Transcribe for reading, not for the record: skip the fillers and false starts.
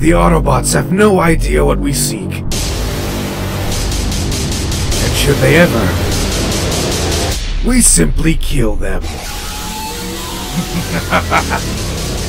The Autobots have no idea what we seek. And should they ever, we simply kill them.